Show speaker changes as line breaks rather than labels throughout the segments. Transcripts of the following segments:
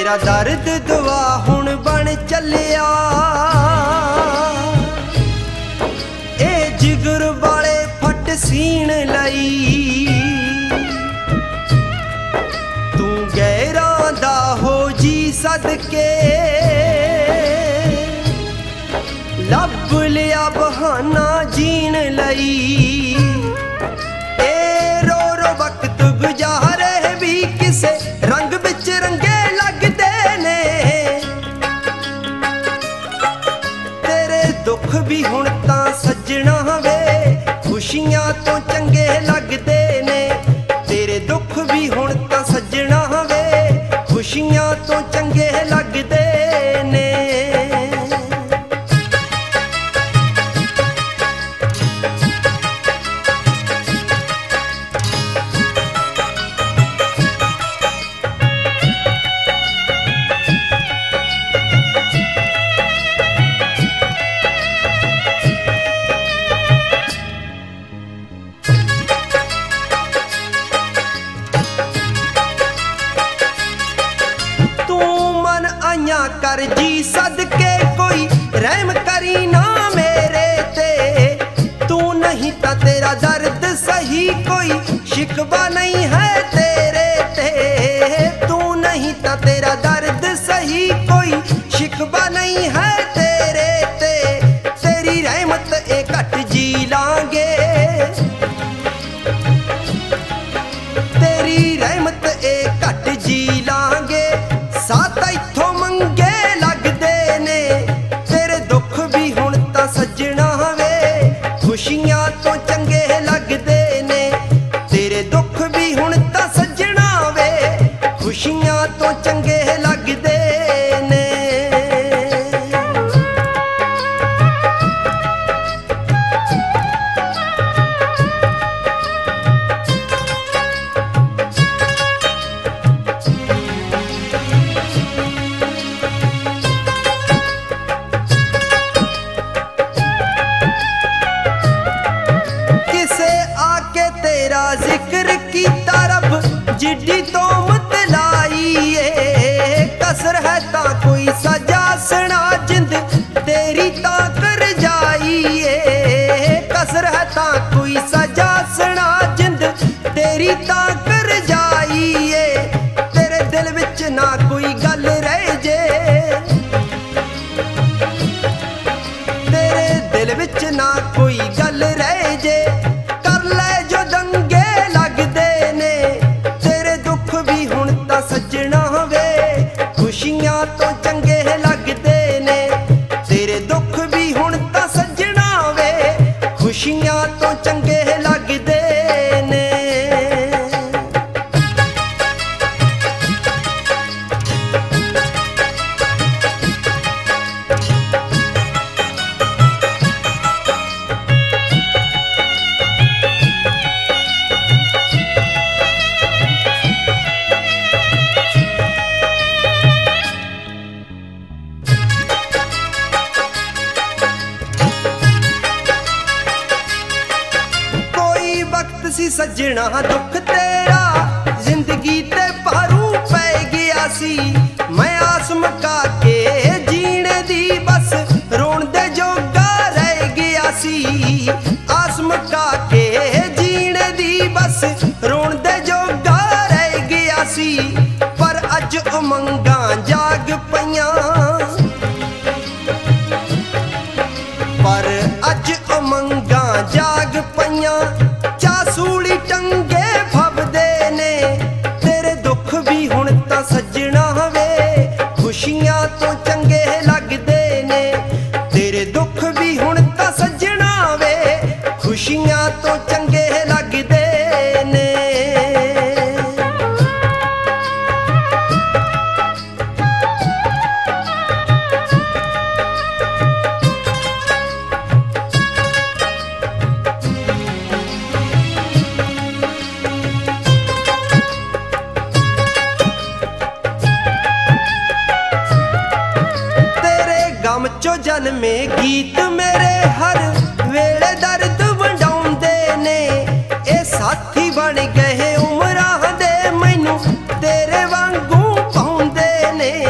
तेरा दर्द दुआ हुण बन चलिया। ए जिगर वाले फट सीन लई तू गैरां दा हो जी सदके लभ लिया बहाना जीन लई। ए रो रो वक्त गुजारे भी किसे रंग बिच रंगे लगदे ने। तेरे दुख भी हुण तां सजना वे खुशियां तो चंगे लगदे ने। तेरे दुख भी हुण तां सजना वे खुशियां तो चंगे लगदे ने। कर जी सदके कोई रहम करी ना मेरे ते। तू नहीं ता तेरा दर्द सही कोई शिकवा नहीं है तेरे ते। तू नहीं ता तेरा दर्द सही कोई शिकवा नहीं है तेरे ते। तेरी रहमत ए घट जी लांगे। तेरी रहमत ए घट जी लांगे साथ इथों मंगे खुशियां तो चंगे लगदे ने। तेरे दुख भी हुण तां सजना वे खुशियां तो चंगे लगदे ने। तेरा जिक्र कीता रब जिड्डी तो मत लाइए। कसर है ता कोई सजा सना जिंद तेरी ता कर जाइए। कसर है ता कोई सजा सना जिंद तेरी ता कर जाइए। तेरे दिल विच ना कोई गल रह जे। तेरे दिल विच ना कोई गल रह जे। सजना वे खुशियां तो चंगे लगदे ने। तेरे दुख भी हुण तां सजना वे खुशियां तो चंगे लगदे ने। सी सजना दुख तेरा जिंदगी ते भारू पै गया सी। मैं आस मका के जीने दी बस रोण दे जोगा रह गया सी। आस मका के जीने दी बस रोण दे जोगा रह गया सी। पर अज उमंगां जाग पईयां। पर अज उमंगां जाग पईयां। सूली टंगे फबदे ने। तेरे दुख भी हुण तां सजना वे खुशियां तो चंगे लगदे ने। तेरे दुख भी हुण तां सजना वे खुशियां तो चंगे लगदे ने। चो जन्मे गीत मेरे हर वेले दर्द वंडाउंदे ने। ए साथी बन गए उमरां दे मैनू तेरे वांगू पाउंदे ने।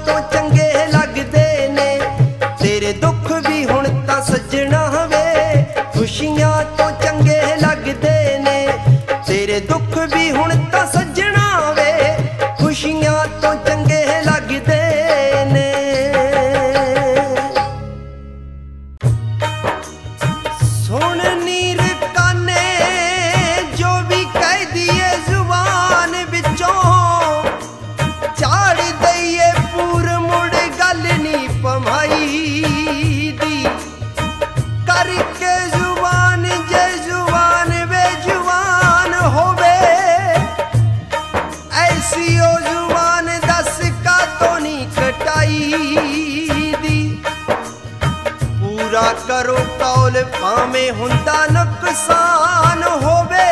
तो चंगे लगदे ने। तेरे दुख भी हुण तां सज्जणा वे खुशियां तो चंगे लगदे ने। तेरे दुख भी हुण तां सज्जणा वे खुशियां तो चंगे लगदे ने। सुन नीर काने जो भी कह दिए जुबान विचों, झाड़ दईए पूर मुड़ गल नी पमाई दी। करके जुबान जे जुबान वे जुबान होवे, ऐसी ओ जुबान दस का तो नहीं कटाई दी। पूरा करो कौल भावें हुंदा नुकसान होवे,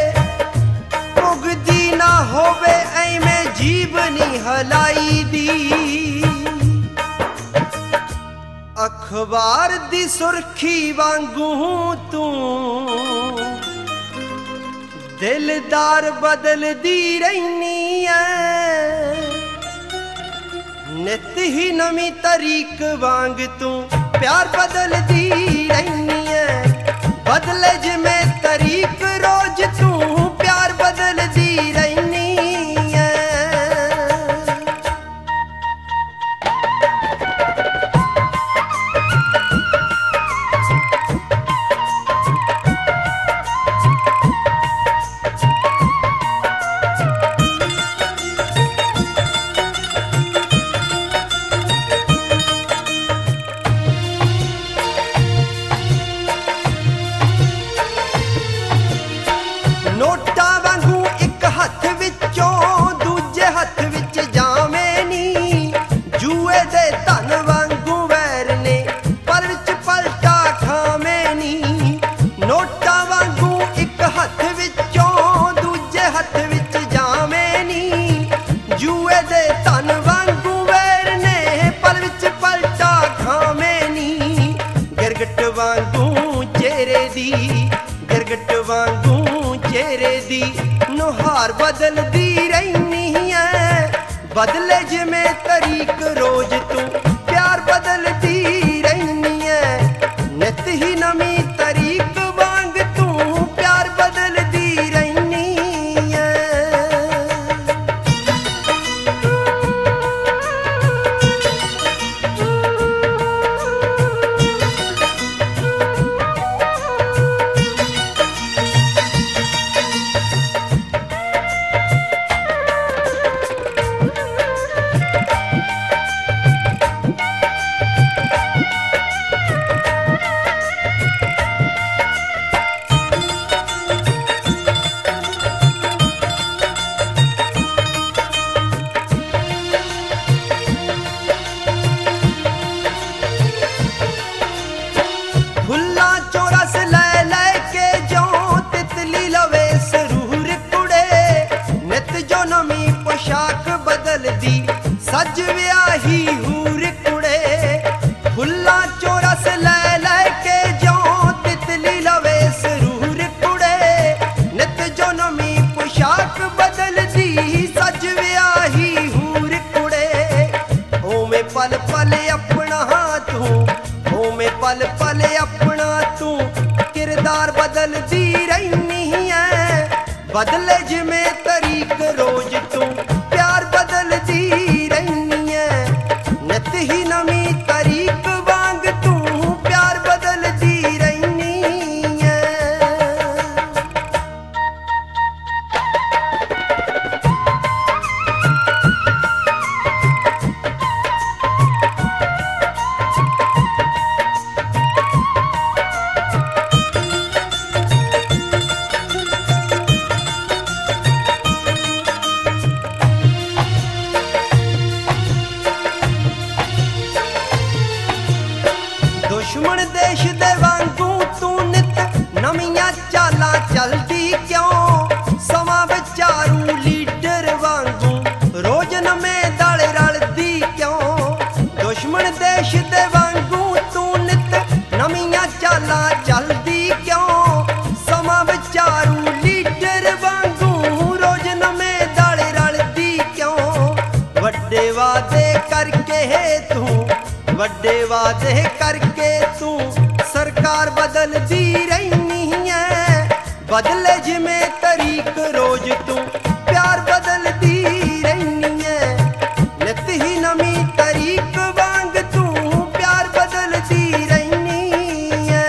पुगदी ना होवे ऐवें जीभ नहीं हलाई दी। अखबार दी सुर्खी वांगू तू दिलदार बदलदी रहनी है। नित ही नवी तरीक वांग तू प्यार बदलदी रहनी है। बदले जिमें तरीक रोज तू प्यार बदलदी रहनी है। नोटा वांगू एक हथ विचों दूजे हथ विच जावें नी। जुए दे धन वांगू वैर ने पल विच पलटा खावें नी। नोटा वांगू एक हथ विचों दूजे हथ विच जावें नी। जुए दे धन वांगू वैर ने पल विच पलटा खावें नी। गिरगट वांगू चेहरे दी, गिरगट वांगू चेहरे दी नुहार बदलदी रहनी है। बदले जिमें तरीक रोज तू प्यार बदलदी रहनी है। नित ही नवी तरीक वांग तू प्यार बदलदी रहनी है। सज व्याही हूर कुड़े फुल्ला चोरस लै लै के जो तितली लवे सरूर कुड़े। नित जो नमी पोशाक बदल दी सज व्याही हूर कुड़े। ओमे पल पल अपना तू, ओमे पल पल अपना तू किरदार बदल दी रहनी है। बदले जिमें तरीक रोज तू प्यार बदल दी रहनी है। नित ही नवी तरीक वांग तू प्यार बदल दी रहनी है। दुश्मन देश दे वांगू तू नित नवियां चालां चलदी क्यों। समा विचारू लीडर वांगू रोज नवें दल रलदी क्यों। दुश्मन देश दे वांगू तू नित नवियां चालां चलदी क्यों। समा विचारू लीडर वांगू रोज नवें दल रलदी क्यों। वड्डे वादे करके वादे करके तू सरकार बदलती रहनी है। बदले जिमें तरीक रोज तू प्यार बदलती रहनी है। नित ही नमी तरीक वांग तू प्यार बदलती रहनी है।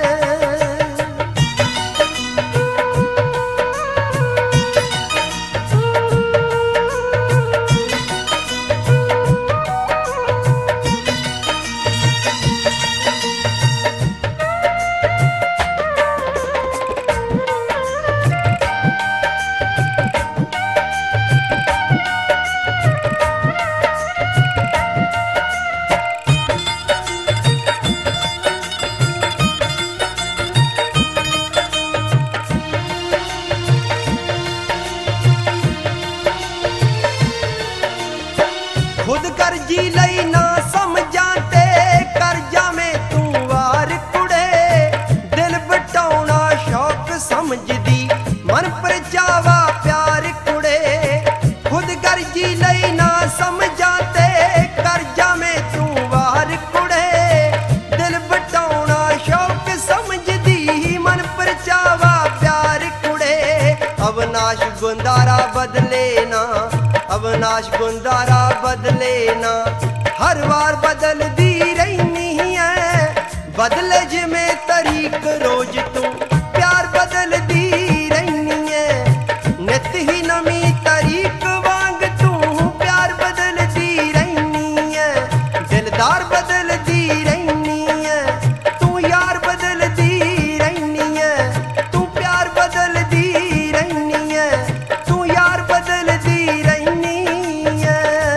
खुद कर्जी लई ना समझाते कर्जा में तू वार कुड़े। दिल बटाउना शौक समझदी मन परचावा प्यार कुड़े। खुद कर्जी लई ना समझाते कर्जा में तू वार कुड़े। दिल बटाउना शौक समझदी मन परचावा प्यार कुड़े। अविनाश गुंदारा बदले ना, अविनाश गुंदारा बदले ना, हर बार बदलती रहनी है। बदले जिमें तरीक रोज तू प्यार बदलती रहनी है। नित ही नमी तरीक वांग तू प्यार बदलती रहनी है। दिलदार बदलती रहनी है, तू यार बदलती रहनी है। तू प्यार बदलती रहनी है, तू यार बदलती रहनी है।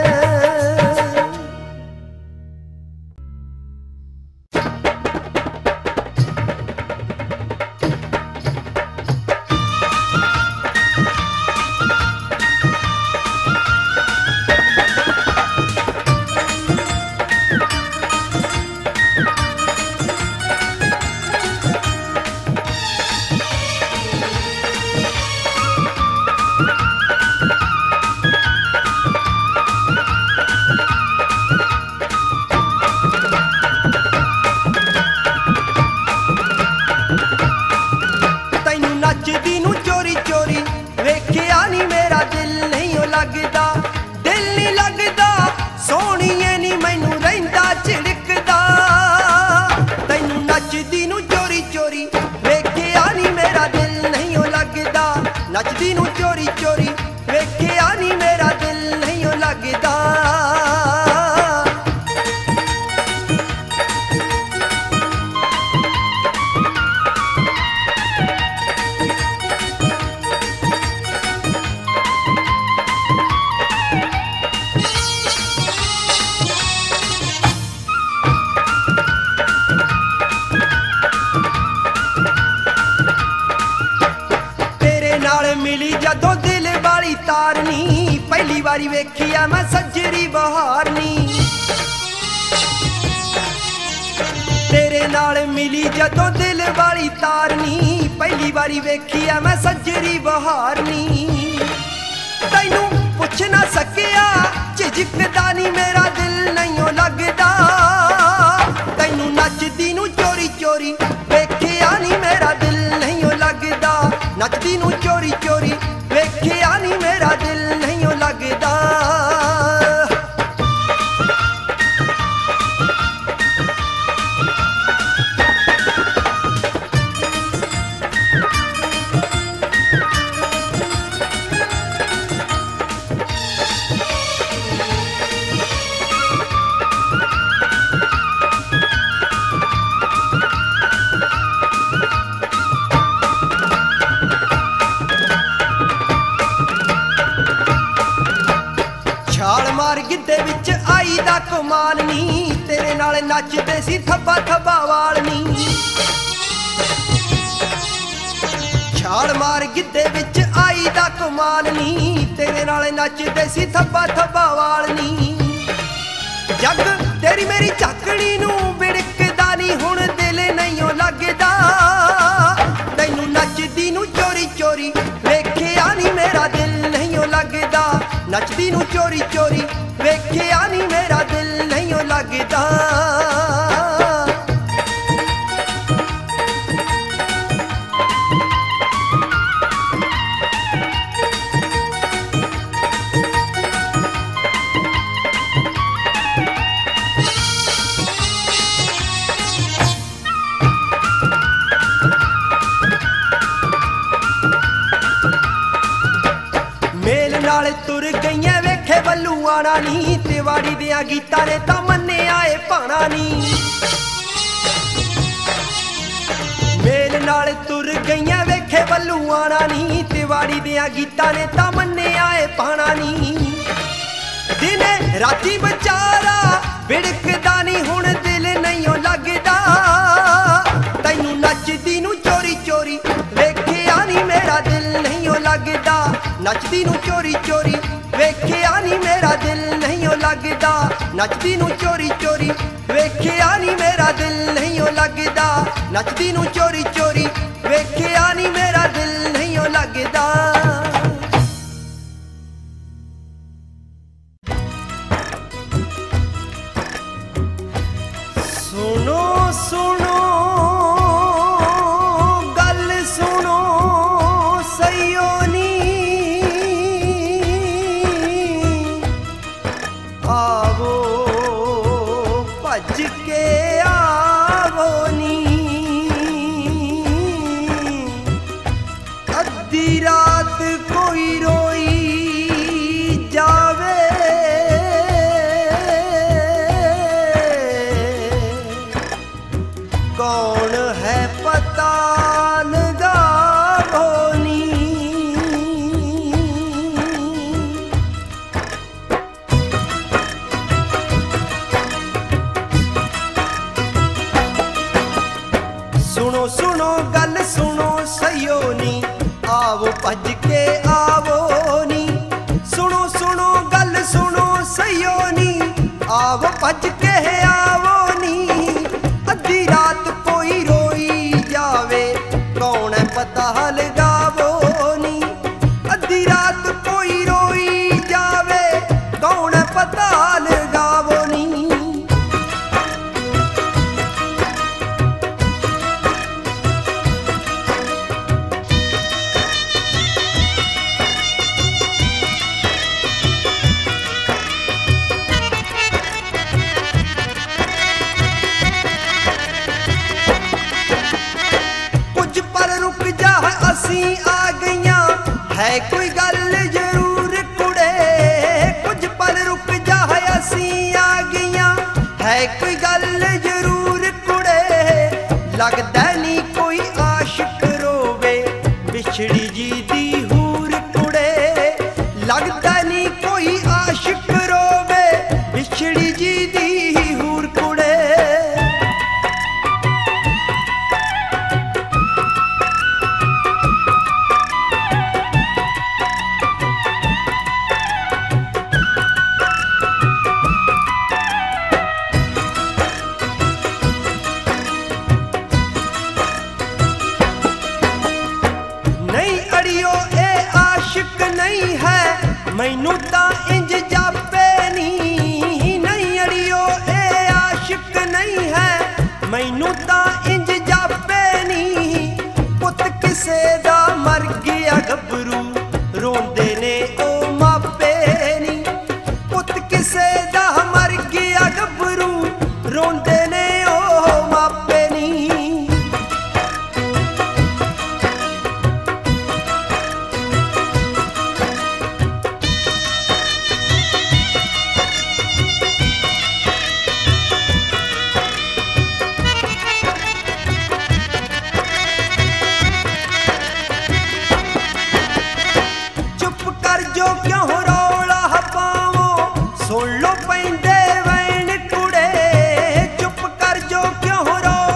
तैनू नचदी नू चोरी चोरी वेखिया नी मेरा दिल नहीं लगदा। दिल नहीं लगदा सोहणीए नी मैनू रहिंदा झिड़कदा। तैनू नचदी नू चोरी चोरी वेखिया नी मेरा दिल नहीं लगदा। नचदी नू चोरी चोरी वेखिया नी मेरा दिल नहीं लगदा। मिली जदों दिल वाली तारनी पहली बारी वेखिया मैं सजरी बहारनी। तेरे नाल मिली जदों दिल वाली तारनी पहली बारी वेखिया मैं सजरी बहारनी। तैनू पुछ ना सकिया झिझकदा नी मेरा दिल नहीं लगदा। तैनू नचदी नू चोरी चोरी वेखिया नी मेरा दिल नहीं लगदा। नचदी नू चोरी चोरी वेखिया नी मेरा दिल नहीं लगदा। छाल मार गिद्धे विच आई दा कमाल नी तेरे नाल नचदे सी थब्बा थब्बा वाल नी। छाल मार गिद्धे विच आई दा कमाल नी तेरे नाल नचदे सी थब्बा थब्बा वाल नी। जग तेरी मेरी झाकड़ी नू बिड़कदा नी हुण दिल नहीं लगदा। तैनू नचदी नू चोरी चोरी वेखिया नी मेरा दिल नहीं लगदा। नचदी नू चोरी चोरी वेखिया नी मेरा दिल नहीं लगदा। आना नी, तिवाड़ी दियां गीतां ने तां मन्निया ए पाना नी। मेल नाल तुर गईयां वेखे बल्लू आना नी, तिवाड़ी दियां गीतां ने तां मन्निया ए पाना नी। दिने राती बचारा बिड़कदा नी, हुण दिल नहीं लगदा, तैनू नचदी नू चोरी चोरी वेखिया नी मेरा दिल नहीं लगदा। नचदी नू चोरी चोरी वेखिया नी मेरा दिल नहीं लगदा, नचदी नू चोरी चोरी वेखिया नी मेरा दिल नहीं लगदा, नचदी नू चोरी चोरी वेखिया नी मेरा दिल नहीं लगदा। सुनो सुनो गल सुनो सईयो नी, आवो भज के आवो नी। अद्धी रात कोई रोई जावे, कौन है पता लगावो नी। सुनो सुनो गल सुनो सईयो नी, आवो भज के आवो नी। सुनो सुनो गल सुनो सईयो नी, आवो भज के आवो नी। अद्धी रात कोई रोई जावे, कौन है पता लगावो नी। अद्धी रात कोई रोई जावे, कौन है पता लगावो नी। असी आ गईयां है कोई गल जरूर कुड़े, कुछ पल रुक जा है असी आ गईयां है कोई गल जरूर कुड़े। लगदा नी कोई आशिक रोवे बिछड़ी जी दी हूर कुड़े, लगदा नी कोई आशिक रोवे बिछड़ी जी दी हूर कुड़े। नहीं है मैनू तां इंज जापे नी, नहीं अड़ियो ए आशिक नहीं है मैनू तां इंज जापे नी। पुत किसे दा मर गया गबरू रोंदे ने ओ मापे नी, पुत किसे दा मर गया गबरू रोंदे ने ओ मापे नी। जो क्यों रौला पावो सुन लो पैंदे वैन कुड़े, चुप कर जो क्यों रौला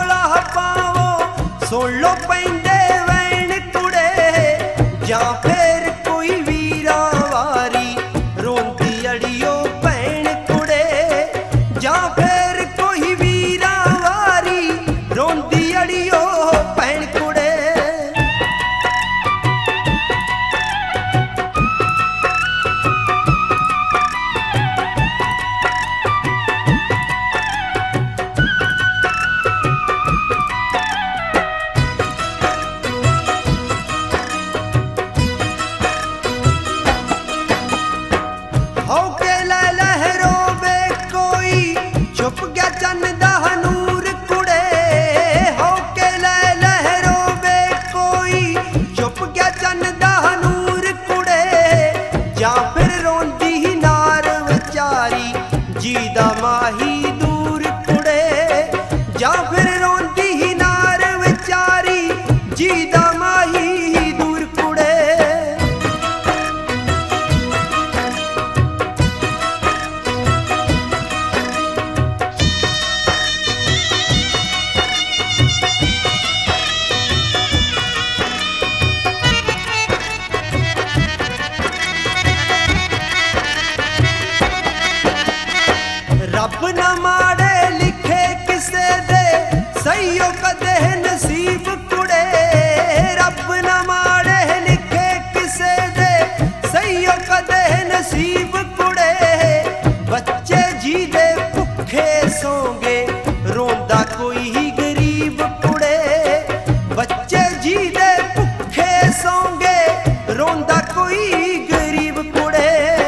ਸਈਓ ਕਦੇ ਨਸੀਬ ਕੁੜੇ ਰੱਬ ਨਾ ਮਾੜੇ ਲਿਖੇ ਕਿਸੇ ਦੇ ਸਈਓ ਕਦੇ ਨਸੀਬ ਕੁੜੇ ਬੱਚੇ ਜੀ ਦੇ ਭੁੱਖੇ ਸੌਂਗੇ ਰੋਂਦਾ ਕੋਈ ਗਰੀਬ ਕੁੜੇ ਬੱਚੇ ਜੀ ਦੇ ਭੁੱਖੇ ਸੌਂਗੇ ਰੋਂਦਾ ਕੋਈ ਗਰੀਬ ਕੁੜੇ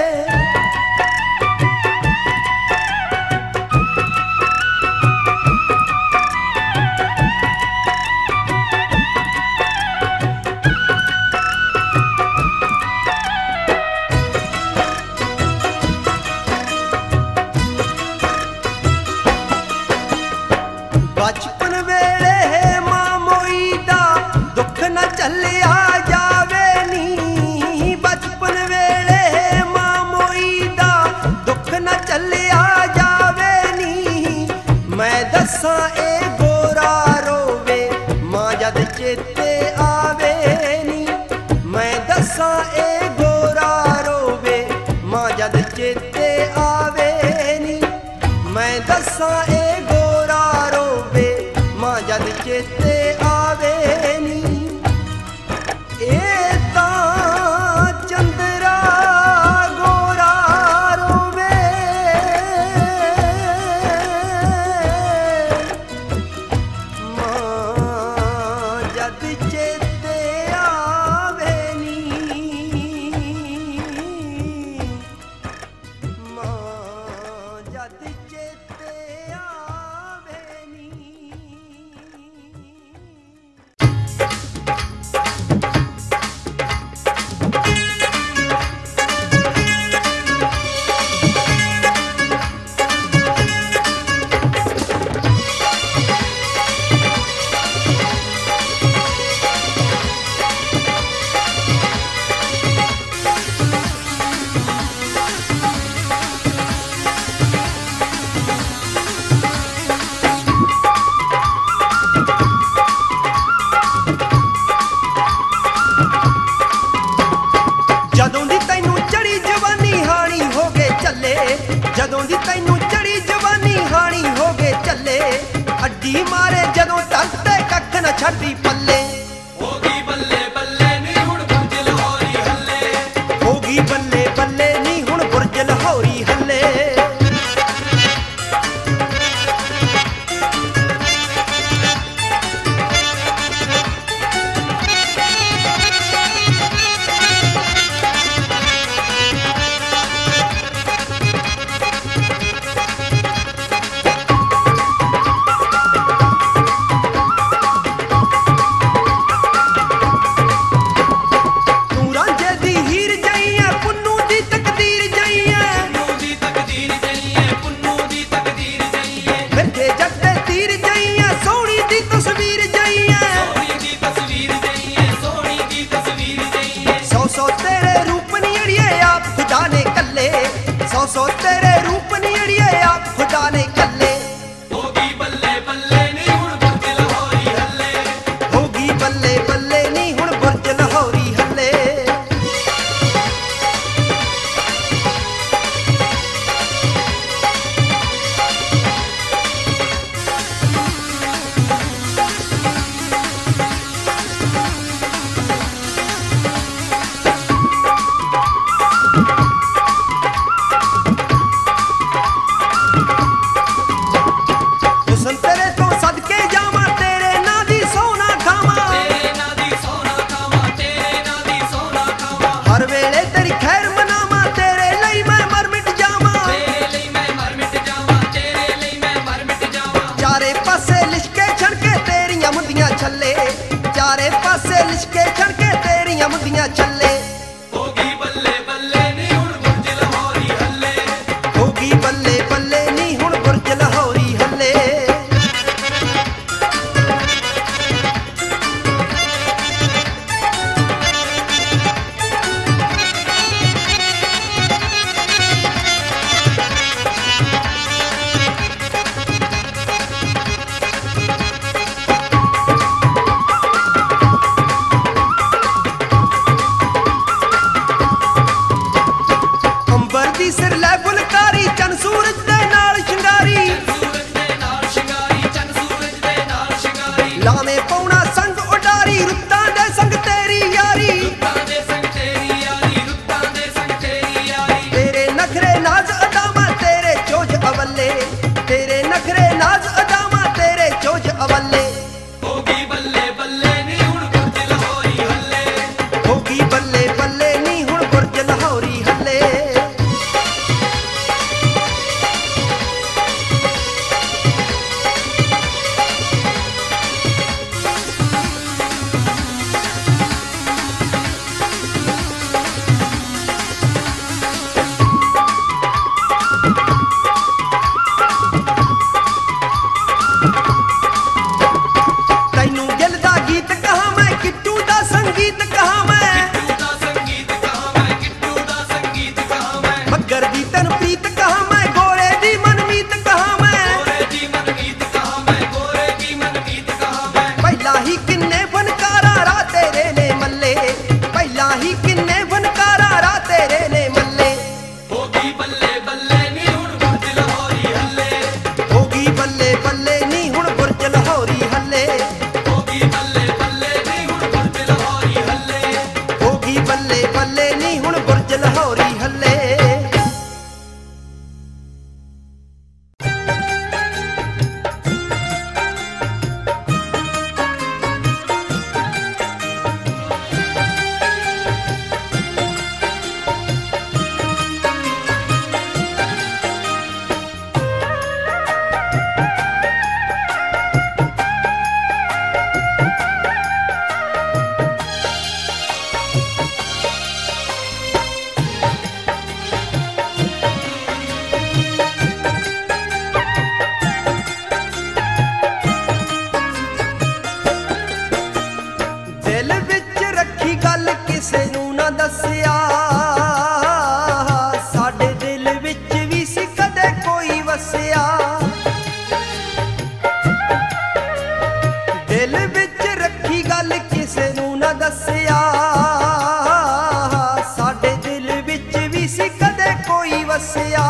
बचपन वेले मां मोई दा दुख न चलिया जावे नी बचपन वेले मां मोई दा दुख न चलिया जावे नी मैं दसां ए गोरा रोवे मां जद चेते आवे नी मैं दसां ए गोरा रोवे मां जद चेते आवे नी मैं दसां ए गोरा रोवे मां जद चेते आवे नी ए तां चंदरा गोरा रोवे मां जद चेते आवे नी मां जद चेते आवे नी ਜਦੋਂ ਦੀ ਤੈਨੂੰ ਚੜੀ ਜਵਾਨੀ ਹਾਣੀ ਹੋ ਗਏ ਚੱਲੇ ਜਦੋਂ ਦੀ ਤੈਨੂੰ ਚੜੀ ਜਵਾਨੀ ਹਾਣੀ ਹੋ ਗਏ ਚੱਲੇ ਅੱਡੀ ਮਾਰੇ ਜਦੋਂ ਤੱਤੇ ਕੱਖ ਨਾ ਛੱਡੀ ਪੱਲੇ
ਹੋ ਗਈ ਬੱਲੇ ਬੱਲੇ ਨੀ ਹੁਣ ਬੁਰਜ ਲਾਹੌਰੀ ਹੱਲੇ
ਹੋ ਗਈ ਬੱਲੇ ਬੱਲੇ ਨੀ ਹੁਣ ਬੁਰਜ ਲਾਹੌਰੀ ਹੱਲੇ ਤੂੰ ਰਾਂਝੇ ਦੀ ਹੀਰ ਜਾਈਏ ਪੁੰਨੂ ਦੀ ਤਕਦੀਰ ਜਾਈਏ
ਪੁੰਨੂ ਦੀ ਤਕਦੀਰ ਜਈਏ ਪੁੰਨੂ ਦੀ ਤਕਦੀਰ ਜਈਏ
ਮਿੱਠੇ ਜੱਟੇ ਤੀਰ ਜਾਈਏ ਸੋਹਣੀ ਦੀ ਤਸਵੀਰ ਜਾਈਏ
ਸੋਹਣੀ ਦੀ ਤਸਵੀਰ ਜਈਏ ਸੋਹਣੀ ਦੀ ਤਸਵੀਰ ਜਈਏ
ਸੌ ਸੌ ਤੇਰੇ ਰੂਪ ਨੀ ਅੜੀਏ ਆਪ ਖੁਦਾ ਨੇ ਕੱਲੇ ਸੌ ਸੌ ਤੇਰੇ ਰੂਪ ਨੀ ਅੜੀਏ ਆਪ ਖੁਦਾ ਨੇ ਕੱਲੇ
ਹੋ ਗਈ ਬੱਲੇ ਬੱਲੇ ਨੀ ਹੁਣ ਬੁਰਜ ਲਾਹੌਰੀ ਹੱਲੇ
ਹੋ ਗਈ ਬੱਲੇ ਬੱਲੇ ਨੀ ਹੁਣ ਬੁਰਜ ਲਾਹੌਰੀ ਹੱਲੇ ਹੁਸਨ ਤੇਰੇ ਤੋਂ ਸਦਕੇ ਜਾਵਾਂ ਤੇਰੇ ਨਾਂ ਦੀ ਸੋਹਣਾ ਖਾਵਾਂ
ਤੇਰੇ ਨਾਂ ਦੀ ਸੋਹਣਾ ਖਾਵਾਂ ਤੇਰੇ ਨਾਂ ਦੀ ਸੋਹਣਾ ਖਾਵਾਂ
ਹਰ ਵੇਲੇ ਤੇਰੀ ਖੈਰ ਮਨਾਵਾਂ ਤੇਰੇ ਲਈ ਮੈਂ ਮਰ ਮਿਟ ਜਾਵਾਂ
ਤੇਰੇ ਲਈ ਮੈਂ ਮਰ ਮਿਟ ਜਾਵਾਂ ਤੇਰੇ ਲਈ ਮੈਂ ਮਰ ਮਿਟ ਜਾਵਾਂ
ਚਾਰੇ ਪਾਸੇ ਲਿਸ਼ਕੇ ਛਣਕੇ ਤੇਰੀਆਂ ਮੁੰਦੀਆਂ ਛੱਲੇ ਚਾਰੇ ਪਾਸੇ ਲਿਸ਼ਕੇ ਛਣਕੇ ਤੇਰੀਆਂ ਮੁੰਦੀਆਂ ਛੱਲੇ
ਹੋ ਗਈ ਬੱਲੇ ਬੱਲੇ ਨੀ ਹੁਣ ਬੁਰਜ ਲਾਹੌਰੀ ਹੱਲੇ
ਹੋ ਗਈ ਬੱਲੇ ਬੱਲੇ ਨੀ ਹੁਣ ਬੁਰਜ ਲਾਹੌਰੀ ਹੱਲੇ ਲਾਵੇਂ ਪਾਉਣਾ ਸੰਗ ਉਡਾਰੀ ਰੁੱਤਾਂ ਦੇ ਸੰਗ ਤੇਰੀ ਯਾਰੀ
ਰੁੱਤਾਂ ਦੇ ਸੰਗ ਤੇਰੀ ਯਾਰੀ ਰੁੱਤਾਂ ਦੇ ਸੰਗ ਤੇਰੀ ਯਾਰੀ
ਤੇਰੇ ਨਖਰੇ ਨਾਜ਼ ਅਦਾਵਾਂ ਤੇਰੇ ਚੋਜ ਅਵੱਲੇ ਤੇਰੇ ਨਖਰੇ ਨਾਜ਼ ਅਦਾਵਾਂ ਤੇਰੇ ਚੋਜ ਅਵੱਲੇ
ਹੋ ਗਈ ਬੱਲੇ ਬੱਲੇ ਨੀ ਹੁਣ ਬੁਰਜ ਲਾਹੌਰੀ ਹੱਲੇ
ਹੋ ਗਈ ਬੱਲੇ ਬੱਲੇ ਨੀ ਹੁਣ ਬੁਰਜ ਲਾਹੌਰੀ ਹੱਲੇ ਤੈਨੂੰ ਗਿੱਲ ਦਾ ਗੀਤ ਕਹਾਂ ਮੈਂ ਕਿੱਟੂ ਦਾ ਸੰਗੀਤ ਕਹਾਂ ਮੈਂ
ਕਿੱਟੂ ਦਾ ਸੰਗੀਤ ਕਹਾਂ ਮੈਂ ਕਿੱਟੂ ਦਾ ਸੰਗੀਤ ਕਹਾਂ ਮੈਂ
ਮੱਗਰ ਦੀ ਤੈਨੂੰ ਪ੍ਰੀਤ ਕਹਾਂ ਮੈਂ ਗੋਰੇ ਦੀ ਮਨਮੀਤ ਕਹਾਂ ਮੈਂ
ਗੋਰੇ ਦੀ ਮਨਮੀਤ ਕਹਾਂ ਮੈਂ ਗੋਰੇ ਦੀ ਮਨਮੀਤ ਕਹਾਂ ਮੈਂ
ਪਹਿਲਾਂ ਹੀ ਕਿੰਨੇ ਫਨਕਾਰਾਂ ਰਾਹ ਤੇਰੇ ਨੇ ਮੱਲੇ ਪਹਿਲਾਂ ਹੀ ਕਿੰਨੇ ਫਨਕਾਰਾਂ ਰਾਹ ਤੇਰੇ ਨੇ ਮੱਲੇ
ਹੋ ਗਈ ਬੱਲੇ ਬੱਲੇ ਨੀ ਹੁਣ ਬੁਰਜ ਲਾਹੌਰੀ ਹੱਲੇ
ਹੋ ਗਈ ਬੱਲੇ ਬੱਲੇ ਨੀ ਹੁਣ ਬੁਰਜ ਲਾਹੌਰੀ ਹੱਲੇ
ਹੋ ਗਈ ਬੱਲੇ ਬੱਲੇ ਨੀ ਹੁਣ ਬੁਰਜ ਲਾਹੌਰੀ ਹੱਲੇ
ਹੋ ਗਈ ਬੱਲੇ ਬੱਲੇ ਨੀ ਹੁਣ ਬੁਰਜ ਲਾਹੌਰੀ ਹੱਲੇ ਦਿਲ ਵਿੱਚ ਰੱਖੀ ਗੱਲ ਕਿਸੇ ਨੂੰ ਨਾ ਦੱਸਿਆ ਸਾਡੇ ਦਿਲ ਵਿੱਚ ਵੀ ਸੀ ਕਦੇ ਕੋਈ ਵਸਿਆ ਦਿਲ ਵਿੱਚ ਰੱਖੀ ਗੱਲ ਕਿਸੇ ਨੂੰ ਨਾ ਦੱਸਿਆ ਸਾਡੇ ਦਿਲ ਵਿੱਚ ਵੀ ਸੀ ਕਦੇ ਕੋਈ ਵਸਿਆ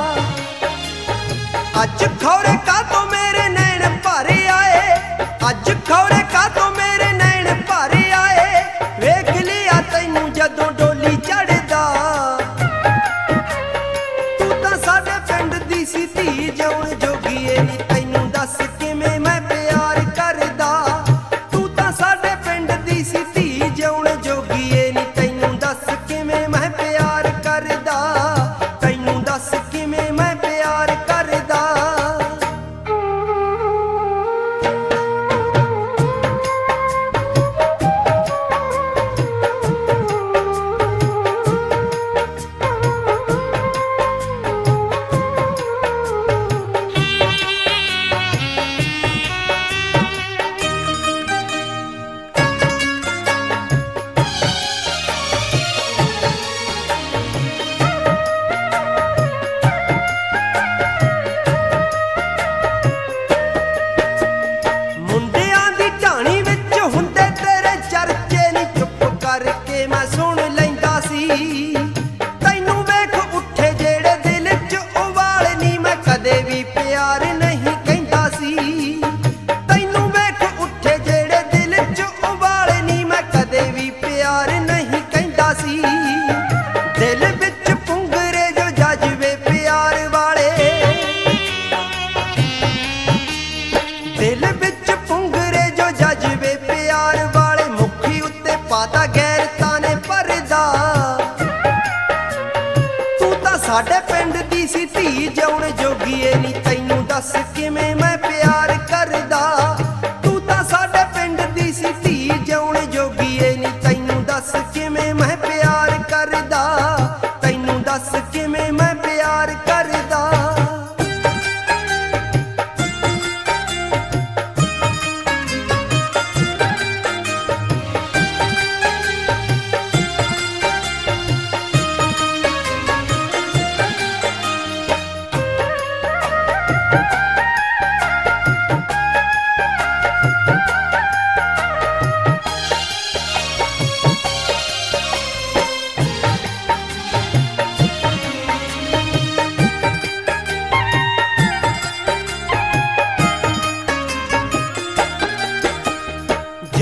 ਅੱਜ ਖੌਰੇ ਕਾਤੋਂ ਮੇਰੇ ਨੈਣ ਭਰ ਆਏ ਅੱਜ ਖੌਰੇ ਕਾਤੋਂ ਮੇਰੇ ਨੈਣ ਭਰ ਆਏ ਵੇਖ ਲਿਆ ਤੈਨੂੰ ਜਦੋਂ ਡੋਲੀ ਚੜਦਾ ਤੂੰ ਤਾਂ ਸਾਡੇ ਪਿੰਡ ਦੀ ਸੀ ਧੀ ਜਿਉਣ ਜੋਗੀਏ ਨੀ ਤੈਨੂੰ ਦੱਸ ਕਿਵੇਂ ਮੈਂ ਪਿਆਰ ਕਰਦਾ ਤੂੰ ਤਾਂ ਸਾਡੇ ਪਿੰਡ ਦੀ ਸੀ ਧੀ ਜਿਉਣ ਜੋਗੀਏ ਨੀ ਤੈਨੂੰ ਦੱਸ ਕਿਵੇਂ ਮੈਂ ਪਿਆਰ ਕਰਦਾ ਤੈਨੂੰ ਦੱਸ ਕਿਵੇਂ ਮੈਂ ਪਿਆਰ ਕਰਦਾ ਮੁੰਡਿਆਂ ਦੀ ਢਾਣੀ ਵਿੱਚ ਹੁੰਦੇ ਤੇਰੇ ਚਰਚੇ ਨੀ ਚੁੱਪ ਕਰਕੇ ਮੈਂ ਸੁਣ ਲੈਂਦਾ ਸੀ ਤੈਨੂੰ ਵੇਖ ਉੱਠੇ ਜਿਹੜੇ ਦਿਲ 'ਚ ਉਵਾਲ ਨੀ ਮੈਂ ਕਦੇ ਵੀ ਪਿਆਰ ਨਹੀਂ ਕਹਿੰਦਾ ਸੀ ਤੈਨੂੰ ਵੇਖ ਉੱਠੇ ਜਿਹੜੇ ਦਿਲ 'ਚ ਉਵਾਲ ਨੀ ਮੈਂ ਕਦੇ ਵੀ ਪਿਆਰ ਨਹੀਂ ਕਹਿੰਦਾ ਸੀ ਦਿਲ ਵਿੱਚ ਪੁੰਗਰੇ ਜੋ ਜਜ਼ਬੇ ਪਿਆਰ ਵਾਲੇ ਦਿਲ ਵਿੱਚ ਪੁੰਗਰੇ ਜੋ ਜਜ਼ਬੇ ਪਿਆਰ ਵਾਲੇ ਮੁਖੀ ਉੱਤੇ ਪਾਤਾ ਗੈਰਤਾਂ ਨੇ ਪਰਦਾ ਤੂੰ ਤਾਂ ਸਾਡੇ ਪਿੰਡ ਦੀ ਸੀ ਧੀ ਜਿਉਣ ਜੋਗੀਏ ਨੀ ਤੈਨੂੰ ਦੱਸ ਕਿਵੇਂ ਮੈਂ ਪਿਆਰ ਕਰਦਾ ਤੂੰ ਤਾਂ ਸਾਡੇ ਪਿੰਡ ਦੀ ਸੀ ਧੀ ਜਿਉਣ ਜੋਗੀਏ ਨੀ ਤੈਨੂੰ ਦੱਸ ਕਿਵੇਂ ਮੈਂ ਪਿਆਰ ਕਰਦਾ ਤੈਨੂੰ ਦੱਸ ਕਿਵੇਂ ਮੈਂ ਪਿਆਰ ਕਰਦਾ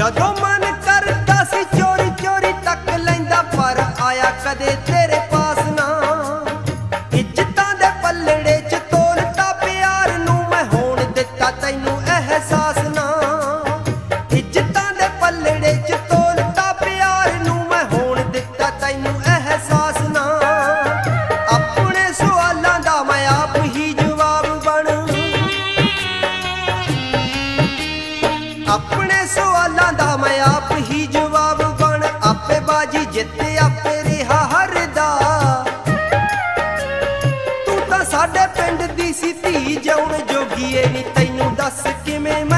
जदों मन करदा सी चोरी चोरी तक लैंदा पर आया कदे तेरे पास ना इज्जतां दे पल्लड़े च तोलता प्यार नूं मैं होण दित्ता तैनूं एहसास ना इज्जतां दे पल्लड़े च तोलता प्यार नूं मैं होण दित्ता तैनूं एहसास ना अपने सवालां दा मैं आप ही जवाब बण अपने सवालां दा मैं आप ही जवाब बण आपे बाजी जित्ते आपे रिहा हरदा तू तां साडे पिंड दी सी धी जाउण जोगीए नी तैनूं दस किवें